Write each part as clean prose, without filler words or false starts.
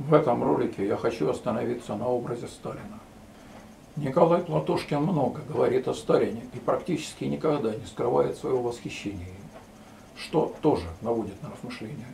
В этом ролике я хочу остановиться на образе Сталина. Николай Платошкин много говорит о Сталине и практически никогда не скрывает своего восхищения им, что тоже наводит на размышления.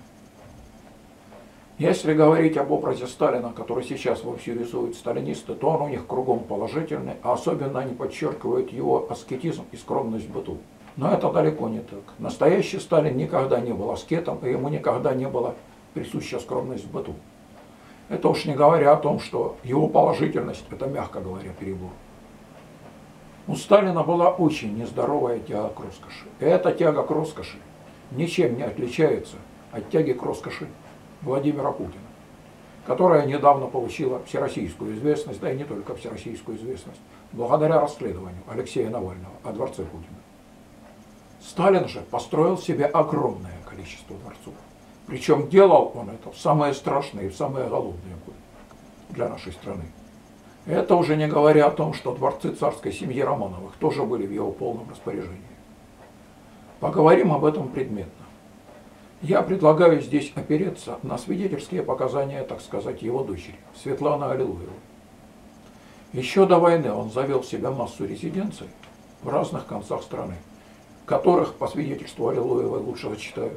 Если говорить об образе Сталина, который сейчас вовсю рисуют сталинисты, то он у них кругом положительный, а особенно они подчеркивают его аскетизм и скромность в быту. Но это далеко не так. Настоящий Сталин никогда не был аскетом, и ему никогда не была присуща скромность в быту. Это уж не говоря о том, что его положительность – это, мягко говоря, перебор. У Сталина была очень нездоровая тяга к роскоши. И эта тяга к роскоши ничем не отличается от тяги к роскоши Владимира Путина, которая недавно получила всероссийскую известность, да и не только всероссийскую известность, благодаря расследованию Алексея Навального о дворце Путина. Сталин же построил себе огромное количество дворцов. Причем делал он это в самые страшные и в самые голодные годы для нашей страны. Это уже не говоря о том, что дворцы царской семьи Романовых тоже были в его полном распоряжении. Поговорим об этом предметно. Я предлагаю здесь опереться на свидетельские показания, так сказать, его дочери, Светланы Аллилуевой. Еще до войны он завел себе массу резиденций в разных концах страны, которых, по свидетельству Аллилуевой, лучше зачитаю,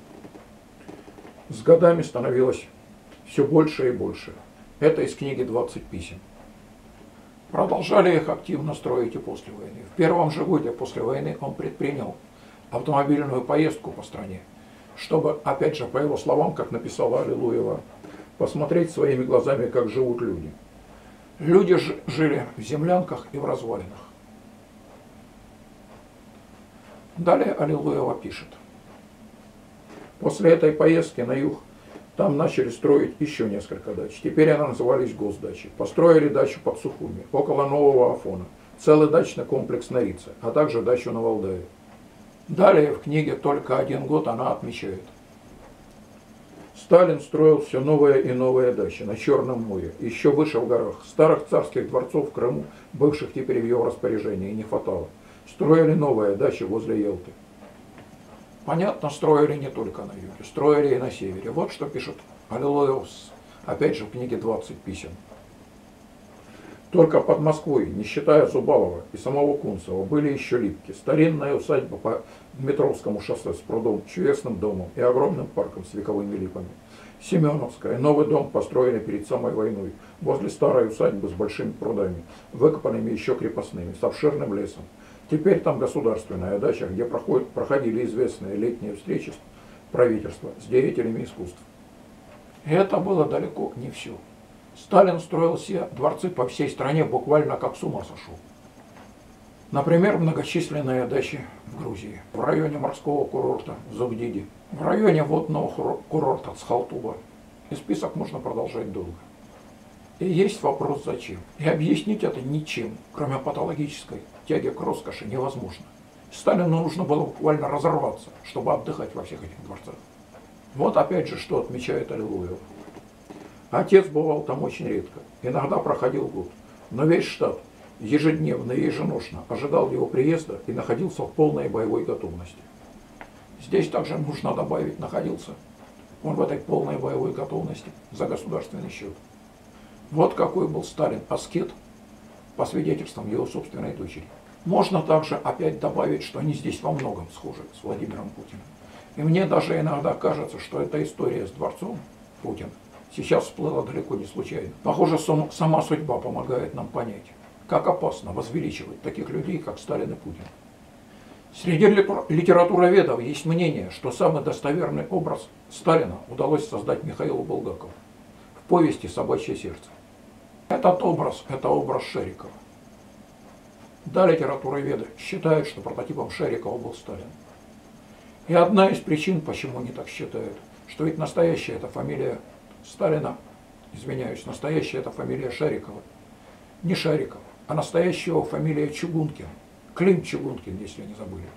с годами становилось все больше и больше. Это из книги «20 писем». Продолжали их активно строить и после войны. В первом же годе после войны он предпринял автомобильную поездку по стране, чтобы, опять же, по его словам, как написала Аллилуева, посмотреть своими глазами, как живут люди. Люди жили в землянках и в развалинах. Далее Аллилуева пишет. После этой поездки на юг там начали строить еще несколько дач. Теперь они назывались госдачи. Построили дачу под Сухуми, около Нового Афона, целый дачный комплекс на Рице, а также дачу на Валдае. Далее в книге «Только один год» она отмечает. Сталин строил все новые и новые дачи на Черном море, еще выше в горах. Старых царских дворцов в Крыму, бывших теперь в его распоряжении, не хватало. Строили новые дачи возле Ялты. Понятно, строили не только на юге, строили и на севере. Вот что пишет Аллилуев, опять же, в книге «20 писем». Только под Москвой, не считая Зубалова и самого Кунцева, были еще Липки, старинная усадьба по Дмитровскому шоссе с прудом, чудесным домом и огромным парком с вековыми липами. Семеновская, новый дом, построенный перед самой войной, возле старой усадьбы с большими прудами, выкопанными еще крепостными, с обширным лесом. Теперь там государственная дача, где проходили известные летние встречи правительства с деятелями искусств. И это было далеко не все. Сталин строил все дворцы по всей стране буквально как с ума сошел. Например, многочисленные дачи в Грузии, в районе морского курорта Зугдиди, в районе водного курорта Цхалтуба. И список можно продолжать долго. И есть вопрос зачем. И объяснить это ничем, кроме патологической тяги к роскоши, невозможно. Сталину нужно было буквально разорваться, чтобы отдыхать во всех этих дворцах. Вот опять же, что отмечает Аллилуев. Отец бывал там очень редко, иногда проходил год, но весь штат ежедневно и еженошно ожидал его приезда и находился в полной боевой готовности. Здесь также нужно добавить «находился». Он в этой полной боевой готовности за государственный счет. Вот какой был Сталин аскет, по свидетельствам его собственной дочери. Можно также опять добавить, что они здесь во многом схожи с Владимиром Путиным. И мне даже иногда кажется, что эта история с дворцом Путина сейчас всплыла далеко не случайно. Похоже, сама судьба помогает нам понять, как опасно возвеличивать таких людей, как Сталин и Путин. Среди литературоведов есть мнение, что самый достоверный образ Сталина удалось создать Михаилу Булгакову в повести «Собачье сердце». Этот образ – это образ Шарикова. Да, литературоведы считают, что прототипом Шарикова был Сталин. И одна из причин, почему они так считают, что ведь настоящая это фамилия Сталина, извиняюсь, настоящая это фамилия Шарикова, не Шариков, а настоящая его фамилия Чугункин, Клим Чугункин, если не забыли.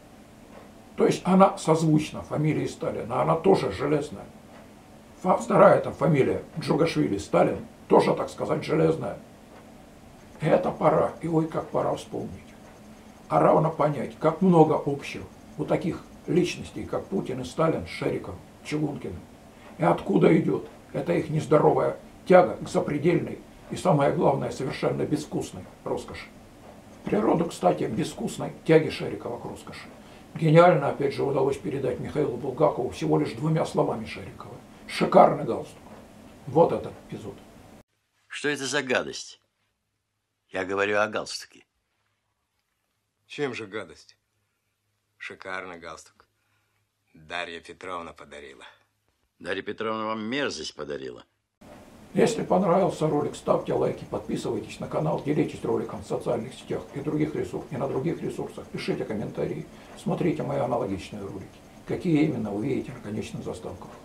То есть она созвучна фамилии Сталина, она тоже железная. Вторая это фамилия Джугашвили Сталин, тоже, так сказать, железная. И это пора, и ой, как пора вспомнить. А равно понять, как много общего у таких личностей, как Путин и Сталин, с Шариковым, Чугункиным. И откуда идет Это их нездоровая тяга к запредельной и, самое главное, совершенно безвкусной роскоши. Природу, кстати, безвкусной тяги Шарикова к роскоши гениально, опять же, удалось передать Михаилу Булгакову всего лишь 2 словами Шарикова. Шикарный галстук. Вот этот эпизод. Что это за гадость? Я говорю о галстуке. Чем же гадость? Шикарный галстук. Дарья Петровна подарила. Дарья Петровна вам мерзость подарила. Если понравился ролик, ставьте лайки, подписывайтесь на канал, делитесь роликом в социальных сетях и на других ресурсах, пишите комментарии, смотрите мои аналогичные ролики. Какие именно увидите на конечных заставках.